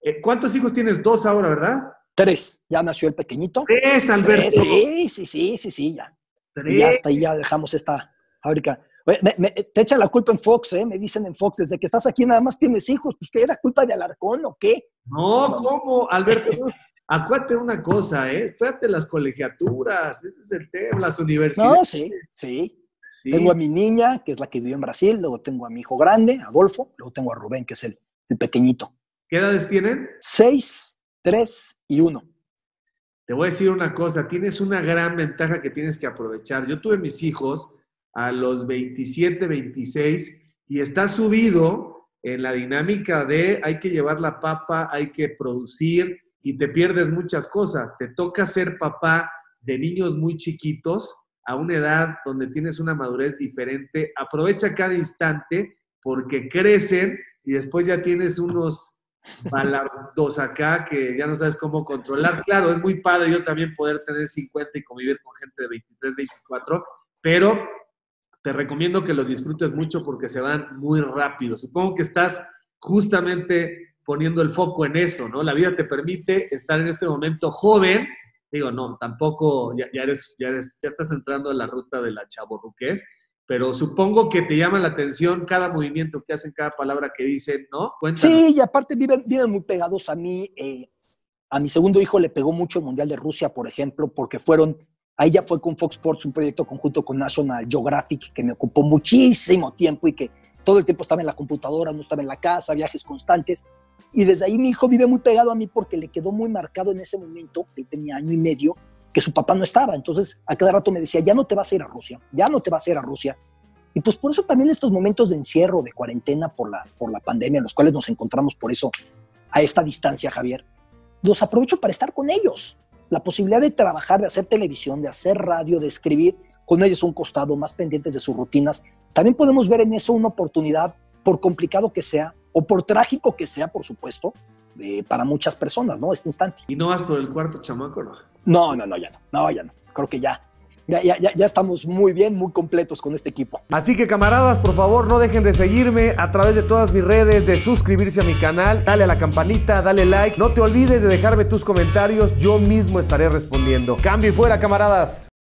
¿Cuántos hijos tienes? Dos ahora, ¿verdad? 3. Ya nació el pequeñito. Tres, Alberto. 3, sí, ya. Y ya Tres. hasta ahí ya dejamos esta fábrica. Oye, te echan la culpa en Fox, ¿eh? Me dicen en Fox, desde que estás aquí nada más tienes hijos. Pues, ¿qué era culpa de Alarcón o qué? No, ¿cómo, Alberto? Acuérdate una cosa, espérate las colegiaturas, ese es el tema, las universidades. No, sí. Tengo a mi niña, que es la que vive en Brasil, luego tengo a mi hijo grande, Adolfo, luego tengo a Rubén, que es el pequeñito. ¿Qué edades tienen? 6, 3 y 1. Te voy a decir una cosa, tienes una gran ventaja que tienes que aprovechar. Yo tuve mis hijos a los 27, 26 y está subido en la dinámica de hay que llevar la papa, hay que producir y te pierdes muchas cosas. Te toca ser papá de niños muy chiquitos a una edad donde tienes una madurez diferente. Aprovecha cada instante porque crecen y después ya tienes unos balardos acá que ya no sabes cómo controlar. Claro, es muy padre yo también poder tener 50 y convivir con gente de 23, 24, pero te recomiendo que los disfrutes mucho porque se van muy rápido. Supongo que estás justamente poniendo el foco en eso, ¿no? La vida te permite estar en este momento joven. Digo, no, tampoco, ya estás entrando en la ruta de la chavorruquez, pero supongo que te llama la atención cada movimiento que hacen, cada palabra que dicen, ¿no? Cuéntanos. Sí, y aparte viven muy pegados a mí. A mi segundo hijo le pegó mucho el Mundial de Rusia, por ejemplo, porque ahí ya fue con Fox Sports, un proyecto conjunto con National Geographic que me ocupó muchísimo tiempo y que todo el tiempo estaba en la computadora, no estaba en la casa, viajes constantes. Y desde ahí mi hijo vive muy pegado a mí porque le quedó muy marcado en ese momento, él tenía 1 año y medio, que su papá no estaba. Entonces, a cada rato me decía, ya no te vas a ir a Rusia, ya no te vas a ir a Rusia. Y pues por eso también estos momentos de encierro, de cuarentena por la pandemia, en los cuales nos encontramos por eso a esta distancia, Javier, los aprovecho para estar con ellos. La posibilidad de trabajar, de hacer televisión, de hacer radio, de escribir, con ellos a un costado, más pendientes de sus rutinas. También podemos ver en eso una oportunidad, por complicado que sea, o por trágico que sea, por supuesto, para muchas personas, ¿no? Este instante. ¿Y no vas por el cuarto chamaco, no? Ya no. Creo que ya estamos muy bien, muy completos con este equipo. Así que camaradas, por favor, no dejen de seguirme a través de todas mis redes, de suscribirse a mi canal, dale a la campanita, dale like. No te olvides de dejarme tus comentarios, yo mismo estaré respondiendo. Cambio y fuera, camaradas.